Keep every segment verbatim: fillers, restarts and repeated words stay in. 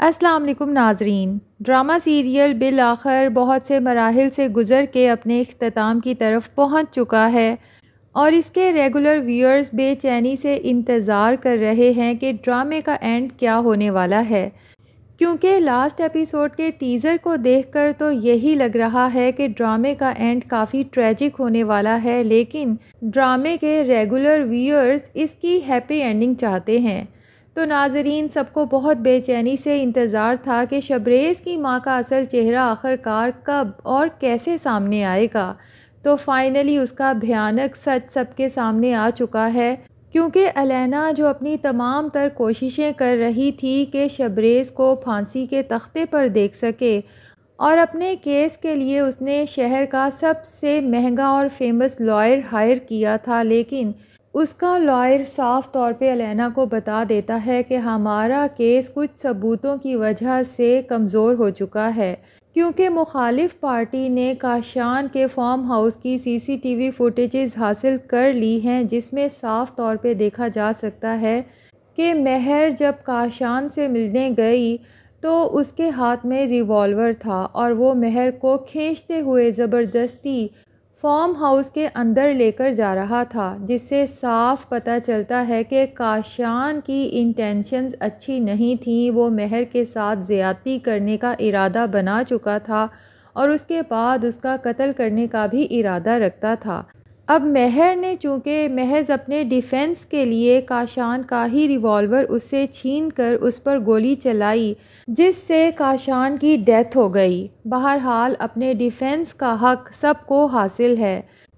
السلام علیکم ناظرین۔ ڈرامہ سیریل بالآخر بہت سے مراحل سے گزر کے اپنے اختتام کی طرف پہنچ چکا ہے اور اس کے ریگولر ویورز بے چینی سے انتظار کر رہے ہیں کہ ڈرامے کا اینڈ کیا ہونے والا ہے، کیونکہ لاسٹ ایپیسوڈ کے ٹیزر کو دیکھ کر تو یہی لگ رہا ہے کہ ڈرامے کا اینڈ کافی ٹریجک ہونے والا ہے، لیکن ڈرامے کے ریگولر ویورز اس کی ہیپی اینڈنگ چاہتے ہیں۔ تو ناظرین، سب کو بہت بے چینی سے انتظار تھا کہ شبریز کی ماں کا اصل چہرہ آخر کار کب اور کیسے سامنے آئے گا، تو فائنلی اس کا بھیانک سچ سب کے سامنے آ چکا ہے، کیونکہ الینا جو اپنی تمام تر کوششیں کر رہی تھی کہ شبریز کو پھانسی کے تختے پر دیکھ سکے، اور اپنے کیس کے لیے اس نے شہر کا سب سے مہنگا اور فیمس لائر ہائر کیا تھا، لیکن اس کا لائر صاف طور پہ الینا کو بتا دیتا ہے کہ ہمارا کیس کچھ ثبوتوں کی وجہ سے کمزور ہو چکا ہے، کیونکہ مخالف پارٹی نے کاشان کے فارم ہاؤس کی سی سی ٹی وی فوٹیجز حاصل کر لی ہیں، جس میں صاف طور پہ دیکھا جا سکتا ہے کہ مہر جب کاشان سے ملنے گئی تو اس کے ہاتھ میں ریوالور تھا اور وہ مہر کو کھینچتے ہوئے زبردستی فارم ہاؤس کے اندر لے کر جا رہا تھا، جس سے صاف پتہ چلتا ہے کہ کاشان کی انٹینشنز اچھی نہیں تھیں، وہ مہر کے ساتھ زیادتی کرنے کا ارادہ بنا چکا تھا اور اس کے بعد اس کا قتل کرنے کا بھی ارادہ رکھتا تھا۔ اب مہر نے چونکہ محض اپنے ڈیفنس کے لیے کاشان کا ہی ریوالور اس سے چھین کر اس پر گولی چلائی، جس سے کاشان کی ڈیتھ ہو گئی۔ بہرحال اپنے ڈیفنس کا حق سب کو حاصل ہے۔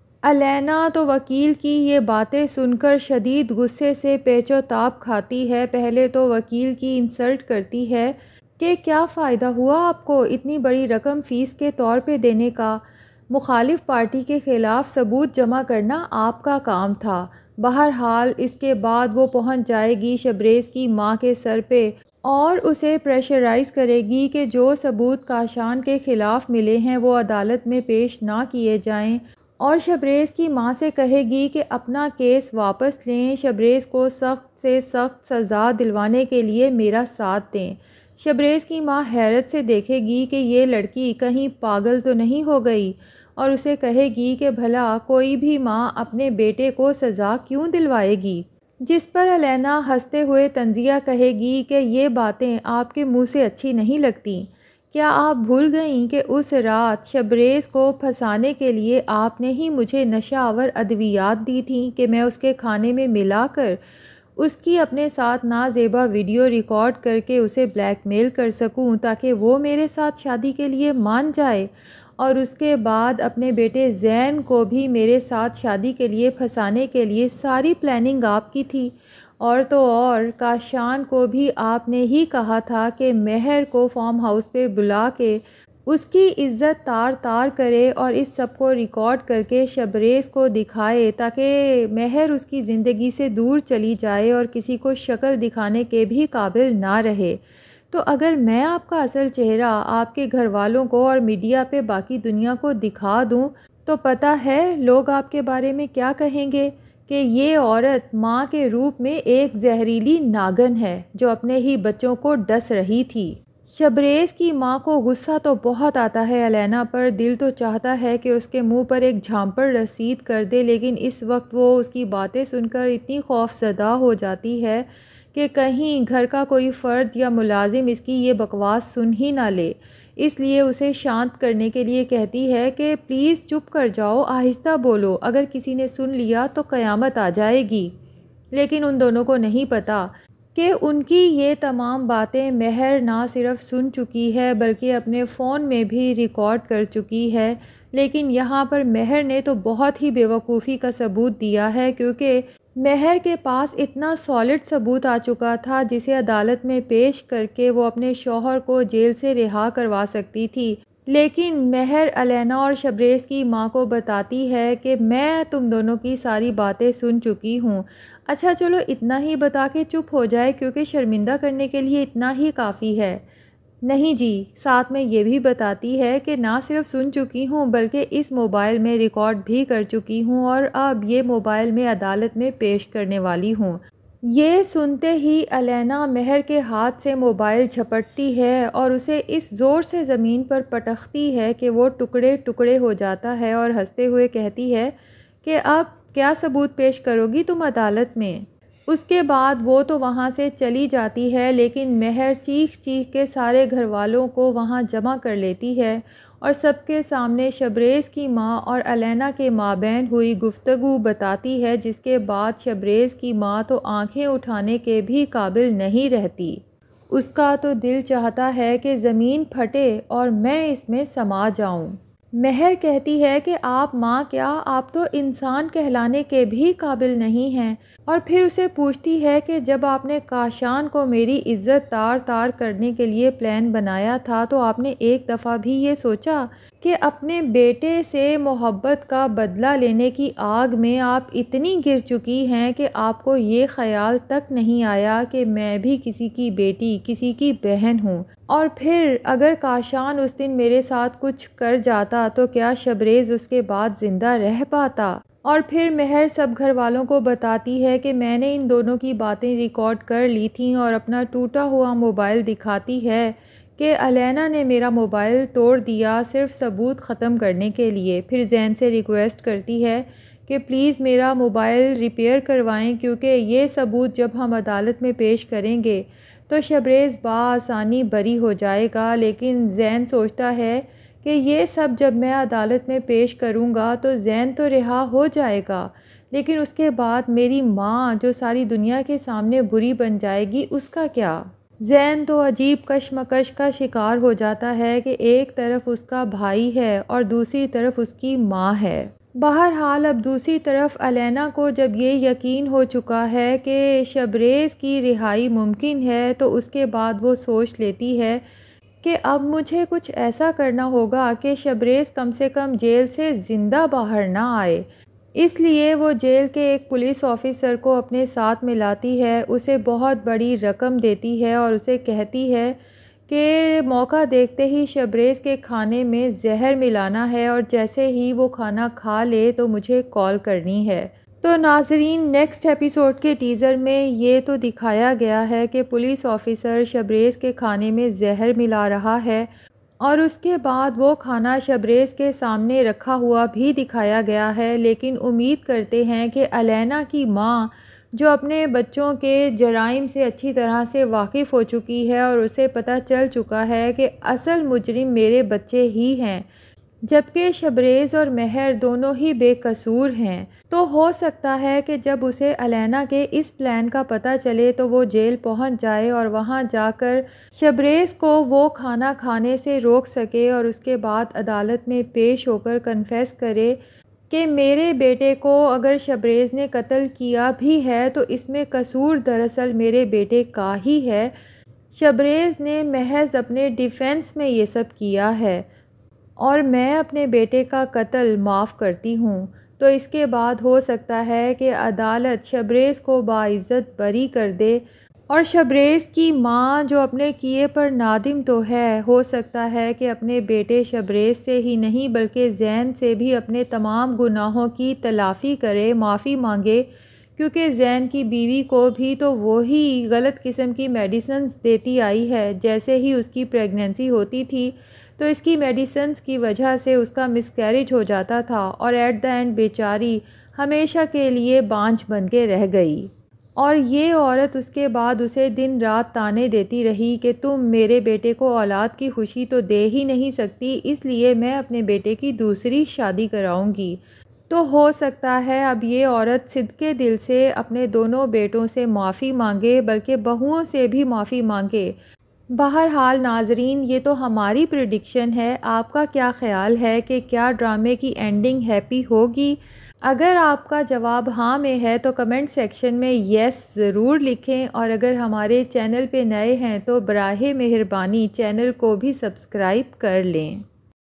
الینا تو وکیل کی یہ باتیں سن کر شدید غصے سے پیچ و تاب کھاتی ہے۔ پہلے تو وکیل کی انسلٹ کرتی ہے کہ کیا فائدہ ہوا آپ کو اتنی بڑی رقم فیس کے طور پہ دینے کا، مخالف پارٹی کے خلاف ثبوت جمع کرنا آپ کا کام تھا۔ بہرحال اس کے بعد وہ پہنچ جائے گی شبریز کی ماں کے سر پہ اور اسے پریشرائز کرے گی کہ جو ثبوت کاشان کے خلاف ملے ہیں وہ عدالت میں پیش نہ کیے جائیں، اور شبریز کی ماں سے کہے گی کہ اپنا کیس واپس لیں، شبریز کو سخت سے سخت سزا دلوانے کے لیے میرا ساتھ دیں۔ شبریز کی ماں حیرت سے دیکھے گی کہ یہ لڑکی کہیں پاگل تو نہیں ہو گئی، اور اسے کہے گی کہ بھلا کوئی بھی ماں اپنے بیٹے کو سزا کیوں دلوائے گی، جس پر الینا ہنستے ہوئے طنزیہ کہے گی کہ یہ باتیں آپ کے منہ سے اچھی نہیں لگتی۔ کیا آپ بھول گئیں کہ اس رات شبریز کو پھنسانے کے لیے آپ نے ہی مجھے نشہ آور ادویات دی تھیں کہ میں اس کے کھانے میں ملا کر اس کی اپنے ساتھ نازیبا ویڈیو ریکارڈ کر کے اسے بلیک میل کر سکوں تاکہ وہ میرے ساتھ شادی کے لیے مان جائے، اور اس کے بعد اپنے بیٹے زین کو بھی میرے ساتھ شادی کے لیے پھنسانے کے لیے ساری پلاننگ آپ کی تھی، اور تو اور کاشان کو بھی آپ نے ہی کہا تھا کہ مہر کو فارم ہاؤس پہ بلا کے اس کی عزت تار تار کرے اور اس سب کو ریکارڈ کر کے شبریز کو دکھائے تاکہ مہر اس کی زندگی سے دور چلی جائے اور کسی کو شکل دکھانے کے بھی قابل نہ رہے۔ تو اگر میں آپ کا اصل چہرہ آپ کے گھر والوں کو اور میڈیا پہ باقی دنیا کو دکھا دوں تو پتہ ہے لوگ آپ کے بارے میں کیا کہیں گے، کہ یہ عورت ماں کے روپ میں ایک زہریلی ناگن ہے جو اپنے ہی بچوں کو ڈس رہی تھی۔ شبریز کی ماں کو غصہ تو بہت آتا ہے الینا پر، دل تو چاہتا ہے کہ اس کے منہ پر ایک جھامپڑ رسید کر دے، لیکن اس وقت وہ اس کی باتیں سن کر اتنی خوف زدہ ہو جاتی ہے کہ کہیں گھر کا کوئی فرد یا ملازم اس کی یہ بکواس سن ہی نہ لے، اس لیے اسے شانت کرنے کے لیے کہتی ہے کہ پلیز چپ کر جاؤ، آہستہ بولو، اگر کسی نے سن لیا تو قیامت آ جائے گی۔ لیکن ان دونوں کو نہیں پتہ کہ ان کی یہ تمام باتیں مہر نہ صرف سن چکی ہے بلکہ اپنے فون میں بھی ریکارڈ کر چکی ہے، لیکن یہاں پر مہر نے تو بہت ہی بیوقوفی کا ثبوت دیا ہے، کیونکہ مہر کے پاس اتنا سالڈ ثبوت آ چکا تھا جسے عدالت میں پیش کر کے وہ اپنے شوہر کو جیل سے رہا کروا سکتی تھی، لیکن مہر الینا اور شبریز کی ماں کو بتاتی ہے کہ میں تم دونوں کی ساری باتیں سن چکی ہوں۔ اچھا چلو اتنا ہی بتا کے چپ ہو جائے، کیونکہ شرمندہ کرنے کے لیے اتنا ہی کافی ہے۔ نہیں جی، ساتھ میں یہ بھی بتاتی ہے کہ نہ صرف سن چکی ہوں بلکہ اس موبائل میں ریکارڈ بھی کر چکی ہوں اور اب یہ موبائل میں عدالت میں پیش کرنے والی ہوں۔ یہ سنتے ہی الینا مہر کے ہاتھ سے موبائل جھپٹتی ہے اور اسے اس زور سے زمین پر پٹختی ہے کہ وہ ٹکڑے ٹکڑے ہو جاتا ہے اور ہنستے ہوئے کہتی ہے کہ اب کیا ثبوت پیش کرو گی تم عدالت میں؟ اس کے بعد وہ تو وہاں سے چلی جاتی ہے، لیکن مہر چیخ چیخ کے سارے گھر والوں کو وہاں جمع کر لیتی ہے اور سب کے سامنے شبریز کی ماں اور الینا کے مابین ہوئی گفتگو بتاتی ہے، جس کے بعد شبریز کی ماں تو آنکھیں اٹھانے کے بھی قابل نہیں رہتی۔ اس کا تو دل چاہتا ہے کہ زمین پھٹے اور میں اس میں سما جاؤں۔ مہر کہتی ہے کہ آپ ماں کیا، آپ تو انسان کہلانے کے بھی قابل نہیں ہیں، اور پھر اسے پوچھتی ہے کہ جب آپ نے کاشان کو میری عزت تار تار کرنے کے لیے پلان بنایا تھا تو آپ نے ایک دفعہ بھی یہ سوچا کہ اپنے بیٹے سے محبت کا بدلہ لینے کی آگ میں آپ اتنی گر چکی ہیں کہ آپ کو یہ خیال تک نہیں آیا کہ میں بھی کسی کی بیٹی، کسی کی بہن ہوں؟ اور پھر اگر کاشان اس دن میرے ساتھ کچھ کر جاتا تو کیا شبریز اس کے بعد زندہ رہ پاتا؟ اور پھر مہر سب گھر والوں کو بتاتی ہے کہ میں نے ان دونوں کی باتیں ریکارڈ کر لی تھیں اور اپنا ٹوٹا ہوا موبائل دکھاتی ہے کہ الینا نے میرا موبائل توڑ دیا صرف ثبوت ختم کرنے کے لیے۔ پھر زین سے ریکویسٹ کرتی ہے کہ پلیز میرا موبائل ریپیئر کروائیں، کیونکہ یہ ثبوت جب ہم عدالت میں پیش کریں گے تو شبریز بآسانی بری ہو جائے گا۔ لیکن زین سوچتا ہے کہ یہ سب جب میں عدالت میں پیش کروں گا تو زین تو رہا ہو جائے گا، لیکن اس کے بعد میری ماں جو ساری دنیا کے سامنے بری بن جائے گی، اس کا کیا؟ زین تو عجیب کشمکش کا شکار ہو جاتا ہے کہ ایک طرف اس کا بھائی ہے اور دوسری طرف اس کی ماں ہے۔ بہرحال اب دوسری طرف الینا کو جب یہ یقین ہو چکا ہے کہ شبریز کی رہائی ممکن ہے تو اس کے بعد وہ سوچ لیتی ہے کہ اب مجھے کچھ ایسا کرنا ہوگا کہ شبریز کم سے کم جیل سے زندہ باہر نہ آئے۔ اس لیے وہ جیل کے ایک پولیس آفیسر کو اپنے ساتھ ملاتی ہے، اسے بہت بڑی رقم دیتی ہے اور اسے کہتی ہے کہ موقع دیکھتے ہی شبریز کے کھانے میں زہر ملانا ہے اور جیسے ہی وہ کھانا کھا لے تو مجھے کال کرنی ہے۔ تو ناظرین، نیکسٹ ایپیسوڈ کے ٹیزر میں یہ تو دکھایا گیا ہے کہ پولیس آفیسر شبریز کے کھانے میں زہر ملا رہا ہے، اور اس کے بعد وہ کھانا شبریز کے سامنے رکھا ہوا بھی دکھایا گیا ہے، لیکن امید کرتے ہیں کہ الینا کی ماں جو اپنے بچوں کے جرائم سے اچھی طرح سے واقف ہو چکی ہے اور اسے پتہ چل چکا ہے کہ اصل مجرم میرے بچے ہی ہیں، جبکہ شبریز اور مہر دونوں ہی بے قصور ہیں، تو ہو سکتا ہے کہ جب اسے الینا کے اس پلان کا پتہ چلے تو وہ جیل پہنچ جائے اور وہاں جا کر شبریز کو وہ کھانا کھانے سے روک سکے اور اس کے بعد عدالت میں پیش ہو کر کنفیس کرے کہ میرے بیٹے کو اگر شبریز نے قتل کیا بھی ہے تو اس میں قصور دراصل میرے بیٹے کا ہی ہے، شبریز نے محض اپنے ڈیفینس میں یہ سب کیا ہے اور میں اپنے بیٹے کا قتل معاف کرتی ہوں۔ تو اس کے بعد ہو سکتا ہے کہ عدالت شبریز کو باعزت بری کر دے، اور شبریز کی ماں جو اپنے کیے پر نادم تو ہے، ہو سکتا ہے کہ اپنے بیٹے شبریز سے ہی نہیں بلکہ زین سے بھی اپنے تمام گناہوں کی تلافی کرے، معافی مانگے، کیونکہ زین کی بیوی کو بھی تو وہی غلط قسم کی میڈیسنز دیتی آئی ہے۔ جیسے ہی اس کی پریگننسی ہوتی تھی تو اس کی میڈیسنز کی وجہ سے اس کا مس کیریج ہو جاتا تھا اور ایٹ دا اینڈ بیچاری ہمیشہ کے لیے بانجھ بن کے رہ گئی، اور یہ عورت اس کے بعد اسے دن رات تانے دیتی رہی کہ تم میرے بیٹے کو اولاد کی خوشی تو دے ہی نہیں سکتی، اس لیے میں اپنے بیٹے کی دوسری شادی کراؤں گی۔ تو ہو سکتا ہے اب یہ عورت صدقے دل سے اپنے دونوں بیٹوں سے معافی مانگے، بلکہ بہوؤں سے بھی معافی مانگے۔ بہرحال ناظرین، یہ تو ہماری پریڈکشن ہے، آپ کا کیا خیال ہے کہ کیا ڈرامے کی اینڈنگ ہیپی ہوگی؟ اگر آپ کا جواب ہاں میں ہے تو کمنٹ سیکشن میں یس ضرور لکھیں، اور اگر ہمارے چینل پہ نئے ہیں تو براہ مہربانی چینل کو بھی سبسکرائب کر لیں۔